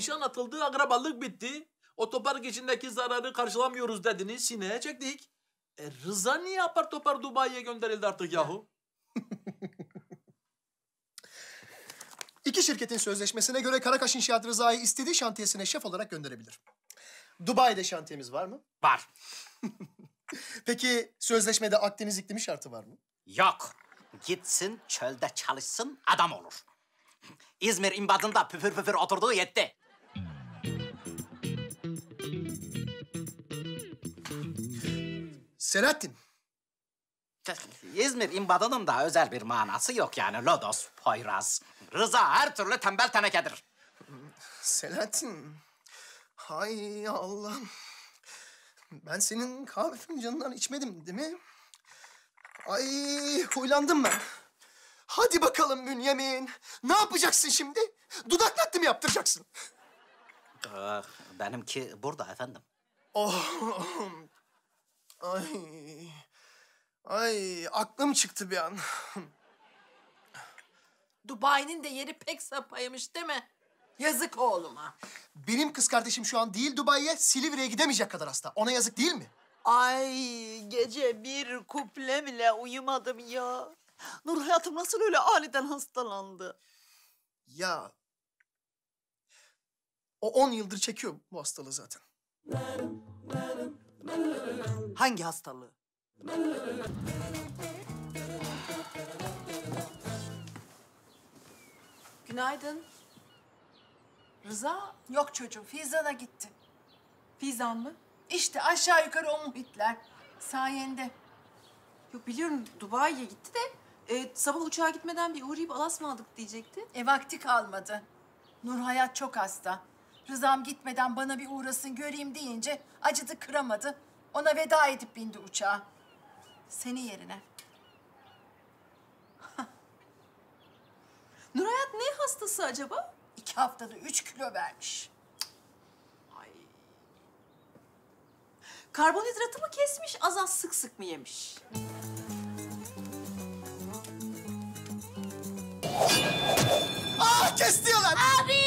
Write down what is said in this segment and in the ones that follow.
nişan atıldı, akrabalık bitti. Otopark içindeki zararı karşılamıyoruz dediniz, sineye çektik. Rıza niye apar topar Dubai'ye gönderildi artık yahu? İki şirketin sözleşmesine göre Karakaş İnşaat Rıza'yı istediği şantiyesine şef olarak gönderebilir. Dubai'de şantiyemiz var mı? Var. Peki sözleşmede Akdeniz iklimi şartı var mı? Yok. Gitsin çölde çalışsın adam olur. İzmir imbadında püfür püfür oturduğu yetti. Selahattin. İzmir imbadının da özel bir manası yok yani. Lodos, Poyraz. Rıza her türlü tembel tenekedir. Selahattin. Hay Allah'ım. Ben senin kahve fincanından içmedim değil mi? Ay huylandım ben. Hadi bakalım Bünyamin. Ne yapacaksın şimdi? Dudak nakli mi yaptıracaksın? Benimki burada efendim. Oh. Ay. Ay aklım çıktı bir an. Dubai'nin de yeri pek sapaymış değil mi? Yazık oğluma. Benim kız kardeşim şu an değil Dubai'ye, Silivri'ye gidemeyecek kadar hasta. Ona yazık değil mi? Ay gece bir kuple bile uyumadım ya. Nur hayatım nasıl öyle aniden hastalandı? Ya o 10 yıldır çekiyor bu hastalığı zaten. Hangi hastalığı? Günaydın. Rıza? Yok çocuğum, Fizan'a gitti. Fizan mı? İşte aşağı yukarı o muhitler. Sayende. Yok biliyorum Dubai'ye gitti de sabah uçağa gitmeden bir uğrayıp Alas mı aldık diyecekti. Vakti kalmadı. Nur Hayat çok hasta. Rızam gitmeden bana bir uğrasın göreyim deyince acıdı kıramadı. Ona veda edip bindi uçağa. Senin yerine. Nurhayat ne hastası acaba? 2 haftada 3 kilo vermiş. Ay. Karbonhidratı mı kesmiş, az az sık sık mı yemiş? Ah kes diyorlar. Abi!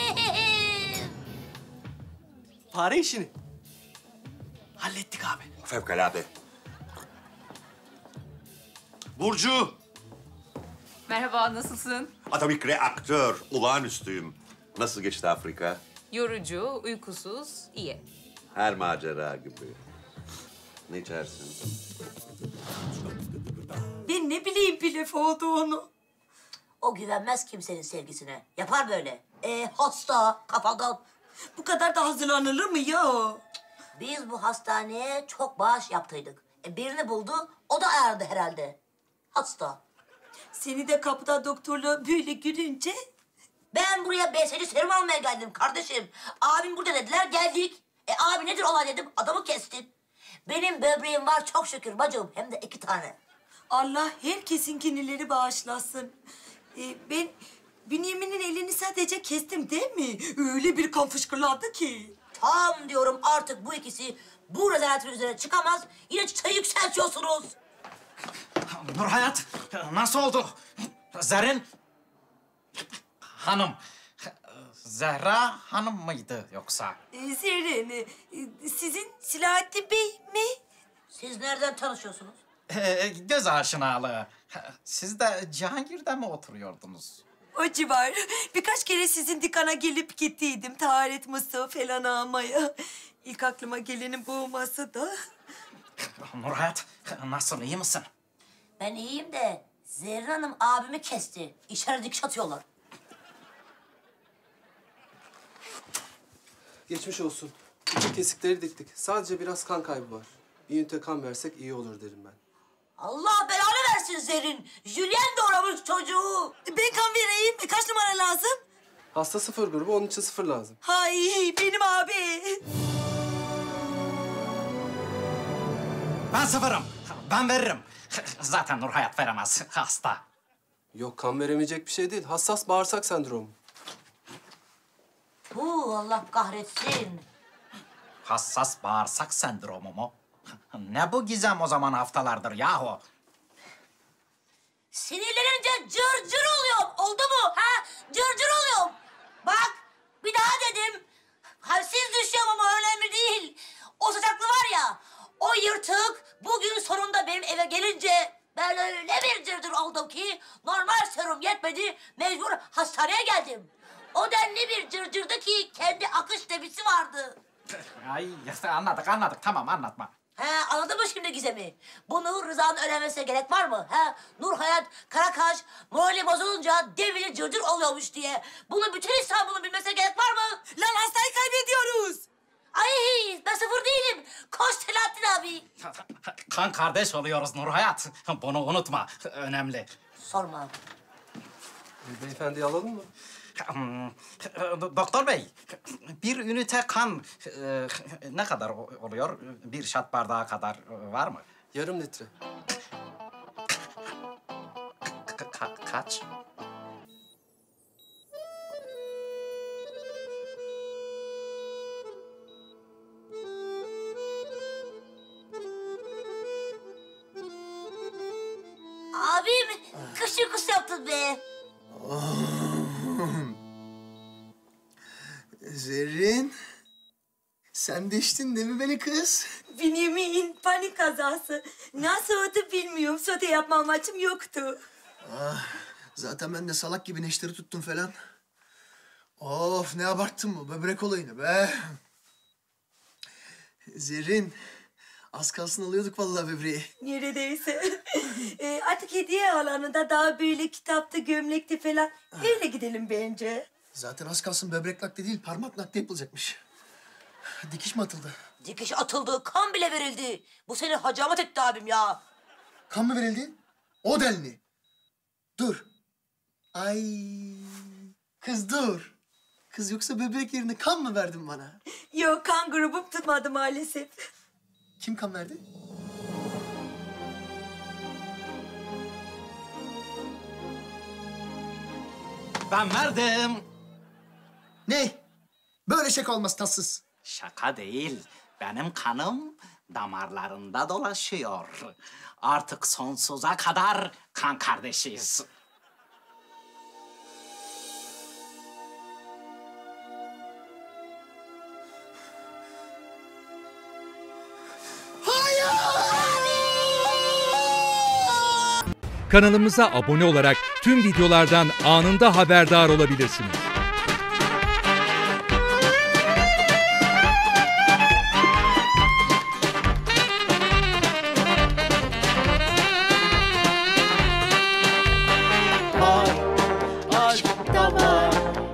Fare işini hallettik abi. Fevkalade. Burcu! Merhaba, nasılsın? Atomik reaktör. Olağanüstüyüm. Nasıl geçti Afrika? Yorucu, uykusuz, iyi. Her macera gibi. Ne içersin? Ben ne bileyim pilef olduğunu. O güvenmez kimsenin sevgisine. Yapar böyle. Hasta, kafadan. Bu kadar da hazırlanılır mı ya? Biz bu hastaneye çok bağış yaptıydık. Birini buldu, o da ağırdı herhalde. Hasta. Seni de kapıda doktorla böyle görünce... Ben buraya BSC serum almaya geldim kardeşim. Abim burada dediler, geldik. Abi nedir olay dedim, adamı kestin. Benim böbreğim var çok şükür bacım, hem de 2 tane. Allah herkesin kinileri bağışlasın. Ben Bünyamin'in elini sadece kestim değil mi? Öyle bir kan fışkırladı ki. Tam diyorum artık bu ikisi bu rezaletin üzerine çıkamaz. Yine çıtayı yükseltiyorsunuz. Nurhayat nasıl oldu? Zerrin hanım. Zehra hanım mıydı yoksa? Zerrin, sizin Selahattin Bey mi? Siz nereden tanışıyorsunuz? Göz aşinalığı. Siz de Cihangir'de mi oturuyordunuz? O civar. Birkaç kere sizin dükkana gelip gittiydim. Taharet mısığı falan almaya. İlk aklıma gelenin bu olması da. Nurhayat nasıl, iyi misin? Ben iyiyim de Zerrin Hanım abimi kesti. İçeri dikiş atıyorlar. Geçmiş olsun. Bütün kesikleri diktik. Sadece biraz kan kaybı var. Bir ünite kan versek iyi olur derim ben. Allah belanı versin Zerrin. Julien doğramış çocuğu. Ben kan vereyim. Kaç numara lazım? Hasta 0 grubu, onun için 0 lazım. Hay benim abi. Ben sıfırım. Ben veririm. Zaten Nurhayat veremez. Hasta. Yok, kan veremeyecek bir şey değil. Hassas bağırsak sendromu. Allah kahretsin. Hassas bağırsak sendromu mu? Ne bu gizem o zaman haftalardır yahu? Sinirlenince cırcır oluyorum. Oldu mu? Ha? Cırcır oluyorum. Bak bir daha dedim. Normal serum yetmedi, mecbur hastaneye geldim. O denli bir cırcırdı ki kendi akış debisi vardı. Ay anladık tamam anlatma. He, anladın mı şimdi Gizem'i? Bunu Rıza'nın öğrenmesine gerek var mı? He, Nur Hayat, Karakaş, morali bozulunca devili cırcır oluyormuş diye. Bunu bütün İstanbul'un bilmesine gerek var mı? Lan hastayı kaybediyoruz. Ay, ben sıfır değilim. Koş Selahattin abi. Kan kardeş oluyoruz Nur Hayat. Bunu unutma. Önemli. Sorma. Beyefendiyi alalım mı? Doktor bey, bir ünite kan ne kadar oluyor? Bir şat bardağı kadar var mı? Yarım litre. Kaç? Abim, kış uykusu yaptın be. Zerrin, sen de içtin değil mi beni kız? Bünyamin panik kazası. Nasıl oldu bilmiyorum. Sote yapma amacım yoktu. Zaten ben de salak gibi neşteri tuttum falan. Of, ne abarttın bu böbrek olayını be. Zerrin, az kalsın alıyorduk vallahi böbreği. Neredeyse. Artık hediye alanında daha böyle kitapta, gömlekte falan. Öyle gidelim bence. Zaten az kalsın böbrek nakli değil, parmak nakli yapılacakmış. Dikiş mi atıldı? Dikiş atıldı, kan bile verildi. Bu seni hacamat etti abim ya. Kan mı verildi? O denli. Dur. Ay, kız dur. Kız yoksa böbrek yerine kan mı verdin bana? Yok, kan grubum tutmadı maalesef. Kim kan verdi? Ben verdim. Ne? Böyle şaka olmaz tatsız. Şaka değil. Benim kanım damarlarında dolaşıyor. Artık sonsuza kadar kan kardeşiyiz. Kanalımıza abone olarak tüm videolardan anında haberdar olabilirsiniz. Aşk da var,